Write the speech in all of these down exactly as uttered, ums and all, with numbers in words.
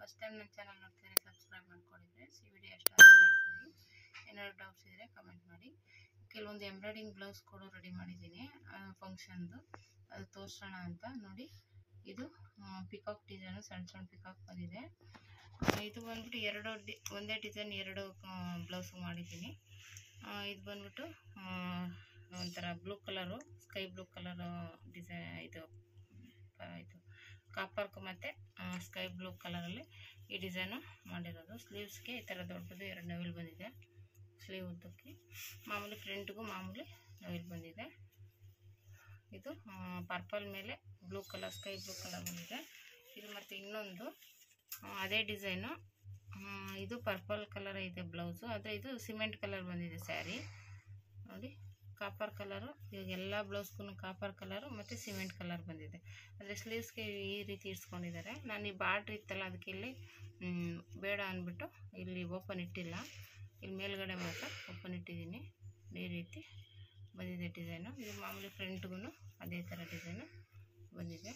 First time ನನ್ನ channel ನೋಡ್ತಿದ್ರೆ subscribe ಮಾಡ್ಕೊಳ್ಳಿ ಫ್ರೆಂಡ್ಸ್. ಈ ವಿಡಿಯೋ ಇಷ್ಟ ಆದರೆ ಲೈಕ್ ಕೊಡಿ. ಏನಾದರೂ ಡೌಟ್ಸ್ ಇದ್ದರೆ ಕಮೆಂಟ್ ಮಾಡಿ. ಕೆಲವೊಂದು ಎಂಬ್ರಾಯ್ಡಿಂಗ್ ಬ್ಲೌಸ್ ಕೂಡ ರೆಡಿ ಮಾಡಿದ್ದೀನಿ ಫಂಕ್ಷನ್ದು, ಅದು ತೋರಿಸೋಣ ಅಂತ. ನೋಡಿ, ಇದು ಪಿಕಾಕ್ ಡಿಸೈನು, ಸಣ್ಣ ಸಣ್ಣ ಪಿಕಾಕ್ ಬಂದಿದೆ. ಇದು ಬಂದ್ಬಿಟ್ಟು ಎರಡು ಡಿ ಒಂದೇ ಡಿಸೈನ್ ಎರಡು ಬ್ಲೌಸ್ ಮಾಡಿದ್ದೀನಿ. ಇದು ಬಂದ್ಬಿಟ್ಟು ಒಂಥರ blue colour, sky blue colour design, ಇದು ಇದು ಕಾಪರ್ಕ್ ಮತ್ತು ಸ್ಕೈ ಬ್ಲೂ ಕಲರಲ್ಲಿ ಈ ಡಿಸೈನು ಮಾಡಿರೋದು. ಸ್ಲೀವ್ಸ್ಗೆ ಈ ಥರ ದೊಡ್ಡದು ಎರಡು ನವಿಲು ಬಂದಿದೆ. ಸ್ಲೀವ್ ಉದ್ದಕ್ಕೆ ಮಾಮೂಲಿ ಫ್ರಂಟ್ಗೂ ಮಾಮೂಲಿ ನವಿಲು ಬಂದಿದೆ. ಇದು ಪರ್ಪಲ್ ಮೇಲೆ blue colour, sky blue colour ಬಂದಿದೆ. ಇದು ಮತ್ತು ಇನ್ನೊಂದು ಅದೇ ಡಿಸೈನು, ಇದು ಪರ್ಪಲ್ ಕಲರ್ ಇದೆ ಬ್ಲೌಸು, ಆದರೆ ಇದು ಸಿಮೆಂಟ್ ಕಲರ್ ಬಂದಿದೆ ಸ್ಯಾರಿ. ನೋಡಿ, ಕಾಪರ್ ಕಲರು, ಇವಾಗ ಎಲ್ಲ ಬ್ಲೌಸ್ಗೂ ಕಾಪರ್ ಕಲರು ಮತ್ತು ಸಿಮೆಂಟ್ ಕಲರ್ ಬಂದಿದೆ. ಆದರೆ ಸ್ಲೀವ್ಸ್ಗೆ ಈ ರೀತಿ ಇಡ್ಸ್ಕೊಂಡಿದ್ದಾರೆ. ನಾನು ಈ ಬಾರ್ಡ್ರ್ ಇತ್ತಲ್ಲ, ಅದಕ್ಕೆ ಇಲ್ಲಿ ಬೇಡ ಅಂದ್ಬಿಟ್ಟು ಇಲ್ಲಿ ಓಪನ್ ಇಟ್ಟಿಲ್ಲ, ಇಲ್ಲಿ ಮೇಲ್ಗಡೆ ಮಾತ್ರ ಓಪನ್ ಇಟ್ಟಿದ್ದೀನಿ. ಈ ರೀತಿ ಬಂದಿದೆ ಡಿಸೈನು. ಇದು ಮಾಮೂಲಿ ಫ್ರಂಟ್ಗೂ ಅದೇ ಥರ ಡಿಸೈನು ಬಂದಿದೆ.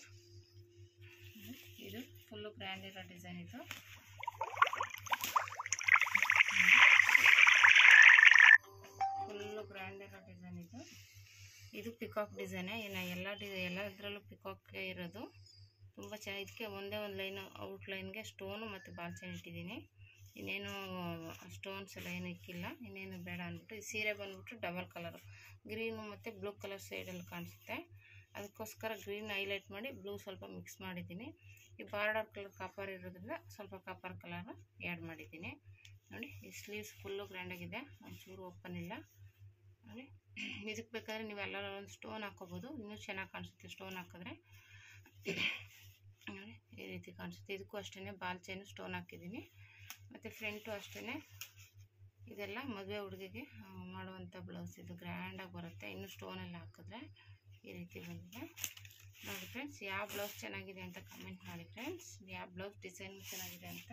ಇದು ಫುಲ್ಲು ಗ್ರ್ಯಾಂಡ್ ಇರೋ ಡಿಸೈನ್. ಇದು ಫುಲ್ಲು ಗ್ರ್ಯಾಂಡ್ ಇರೋ ಡಿಸೈನ್. ಇದು ಇದು ಪಿಕಾಕ್ ಡಿಸೈನೇ. ಇನ್ನು ಎಲ್ಲ ಡಿ ಎಲ್ಲದರಲ್ಲೂ ಪಿಕಾಕ್ ಇರೋದು ತುಂಬ ಚೆನ್ನಾಗಿ. ಇದಕ್ಕೆ ಒಂದೇ ಒಂದು ಲೈನು ಔಟ್ಲೈನ್ಗೆ ಸ್ಟೋನು ಮತ್ತು ಬಾಲ್ಚೈನ್ ಇಟ್ಟಿದ್ದೀನಿ. ಇನ್ನೇನು ಸ್ಟೋನ್ಸ್ ಎಲ್ಲ ಏನು ಇಕ್ಕಿಲ್ಲ, ಇನ್ನೇನು ಬೇಡ ಅಂದ್ಬಿಟ್ಟು. ಈ ಸೀರೆ ಬಂದ್ಬಿಟ್ಟು ಡಬಲ್ ಕಲರು, ಗ್ರೀನು ಮತ್ತು ಬ್ಲೂ ಕಲರ್ ಸೈಡಲ್ಲಿ ಕಾಣಿಸುತ್ತೆ, ಅದಕ್ಕೋಸ್ಕರ ಗ್ರೀನ್ ಹೈಲೈಟ್ ಮಾಡಿ ಬ್ಲೂ ಸ್ವಲ್ಪ ಮಿಕ್ಸ್ ಮಾಡಿದ್ದೀನಿ. ಈ ಬಾರ್ಡರ್ ಕಲರ್ ಕಾಪರ್ ಇರೋದ್ರಿಂದ ಸ್ವಲ್ಪ ಕಾಪರ್ ಕಲರ್ ಆ್ಯಡ್ ಮಾಡಿದ್ದೀನಿ. ನೋಡಿ, ಈ ಸ್ಲೀವ್ಸ್ ಫುಲ್ಲು ಗ್ರ್ಯಾಂಡಾಗಿದೆ, ಒಂಚೂರು ಓಪನ್ ಇಲ್ಲ. ನೋಡಿ, ಇದಕ್ಕೆ ಬೇಕಾದರೆ ನೀವೆಲ್ಲ ಒಂದು ಸ್ಟೋನ್ ಹಾಕೋಬೋದು, ಇನ್ನೂ ಚೆನ್ನಾಗಿ ಕಾಣಿಸುತ್ತೆ ಸ್ಟೋನ್ ಹಾಕಿದ್ರೆ. ನೋಡಿ, ಈ ರೀತಿ ಕಾಣಿಸುತ್ತೆ. ಇದಕ್ಕೂ ಅಷ್ಟೇ ಬಾಲ್ ಚೈನು ಸ್ಟೋನ್ ಹಾಕಿದ್ದೀನಿ. ಮತ್ತು ಫ್ರಂಟು ಅಷ್ಟೇ. ಇದೆಲ್ಲ ಮದುವೆ ಹುಡುಗಿಗೆ ಮಾಡುವಂಥ ಬ್ಲೌಸ್. ಇದು ಗ್ರ್ಯಾಂಡಾಗಿ ಬರುತ್ತೆ, ಇನ್ನೂ ಸ್ಟೋನೆಲ್ಲ ಹಾಕಿದ್ರೆ ಈ ರೀತಿ ಬಂದಿದೆ. ನೋಡಿ ಫ್ರೆಂಡ್ಸ್, ಯಾವ ಬ್ಲೌಸ್ ಚೆನ್ನಾಗಿದೆ ಅಂತ ಕಮೆಂಟ್ ಮಾಡಿ ಫ್ರೆಂಡ್ಸ್, ಯಾವ ಬ್ಲೌಸ್ ಡಿಸೈನ್ ಚೆನ್ನಾಗಿದೆ ಅಂತ.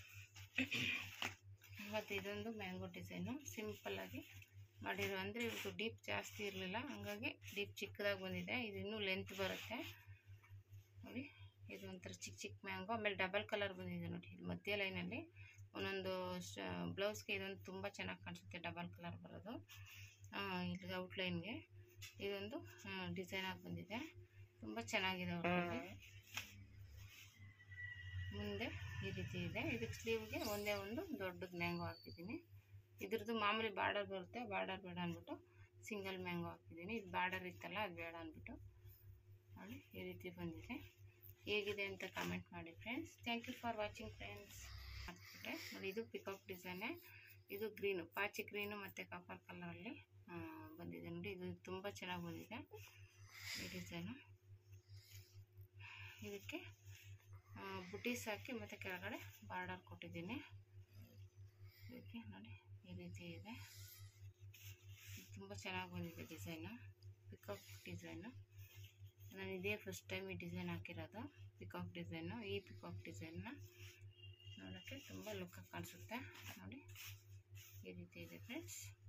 ಮತ್ತು ಇದೊಂದು ಮ್ಯಾಂಗೋ ಡಿಸೈನು ಸಿಂಪಲ್ಲಾಗಿ ಮಾಡಿರೋ, ಅಂದರೆ ಇವತ್ತು ಡೀಪ್ ಜಾಸ್ತಿ ಇರಲಿಲ್ಲ, ಹಂಗಾಗಿ ಡೀಪ್ ಚಿಕ್ಕದಾಗಿ ಬಂದಿದೆ. ಇದು ಇನ್ನೂ ಲೆಂತ್ ಬರುತ್ತೆ. ನೋಡಿ, ಇದು ಒಂಥರ ಚಿಕ್ಕ ಚಿಕ್ಕ ಮ್ಯಾಂಗೋ. ಆಮೇಲೆ ಡಬಲ್ ಕಲರ್ ಬಂದಿದೆ ನೋಡಿ, ಇದು ಮಧ್ಯ ಲೈನಲ್ಲಿ ಒಂದೊಂದು ಬ್ಲೌಸ್ಗೆ ಇದೊಂದು ತುಂಬ ಚೆನ್ನಾಗಿ ಕಾಣಿಸುತ್ತೆ, ಡಬಲ್ ಕಲರ್ ಬರೋದು. ಇಲ್ಲಿ ಔಟ್ಲೈನ್ಗೆ ಇದೊಂದು ಡಿಸೈನಾಗಿ ಬಂದಿದೆ, ತುಂಬ ಚೆನ್ನಾಗಿದೆ. ಔಟ್ಲೈನ್ ಮುಂದೆ ಈ ರೀತಿ ಇದೆ. ಇದಕ್ಕೆ ಸ್ಲೀವ್ಗೆ ಒಂದೇ ಒಂದು ದೊಡ್ಡದು ಮ್ಯಾಂಗೋ ಹಾಕಿದ್ದೀನಿ. ಇದ್ರದ್ದು ಮಾಮೂಲಿ ಬಾರ್ಡರ್ ಬರುತ್ತೆ, ಬಾರ್ಡರ್ ಬೇಡ ಅಂದ್ಬಿಟ್ಟು ಸಿಂಗಲ್ ಮ್ಯಾಂಗೋ ಹಾಕಿದ್ದೀನಿ. ಇದು ಬಾರ್ಡರ್ ಇತ್ತಲ್ಲ, ಅದು ಬೇಡ ಅಂದ್ಬಿಟ್ಟು. ನೋಡಿ, ಈ ರೀತಿ ಬಂದಿದೆ. ಹೇಗಿದೆ ಅಂತ ಕಮೆಂಟ್ ಮಾಡಿ friends. Thank you for watching friends. ಹಾಕ್ಬಿಟ್ಟೆ ನೋಡಿ, ಇದು ಪಿಕಾಕ್ ಡಿಸೈನೇ. ಇದು ಗ್ರೀನು, ಪಾಚಿ ಗ್ರೀನು ಮತ್ತು ಕಾಪರ್ ಕಲರಲ್ಲಿ ಬಂದಿದೆ. ನೋಡಿ, ಇದು ತುಂಬ ಚೆನ್ನಾಗಿ ಬಂದಿದೆ ಈ ಡಿಸೈನು. ಇದಕ್ಕೆ ಬುಟೀಸ್ ಹಾಕಿ ಮತ್ತು ಕೆಳಗಡೆ ಬಾರ್ಡರ್ ಕೊಟ್ಟಿದ್ದೀನಿ. ಇದಕ್ಕೆ ನೋಡಿ, ಈ ರೀತಿ ಇದೆ. ತುಂಬ ಚೆನ್ನಾಗಿ ಬಂದಿದೆ ಡಿಸೈನು, ಪಿಕಾಕ್ ಡಿಸೈನು. ನಾನು ಇದೇ ಫಸ್ಟ್ ಟೈಮ್ ಈ ಡಿಸೈನ್ ಹಾಕಿರೋದು, ಪಿಕಾಕ್ ಡಿಸೈನು. ಈ ಪಿಕಾಕ್ ಡಿಸೈನ್ನ ನೋಡೋಕ್ಕೆ ತುಂಬ ಲುಕ್ಕಾಗಿ ಕಾಣಿಸುತ್ತೆ. ನೋಡಿ, ಈ ರೀತಿ ಇದೆ ಫ್ರೆಂಡ್ಸ್.